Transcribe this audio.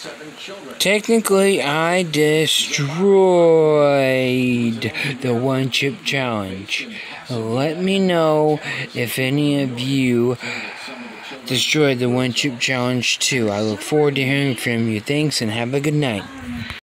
Technically, I destroyed the One Chip Challenge. Let me know if any of you destroyed the One Chip Challenge too. I look forward to hearing from you. Thanks and have a good night.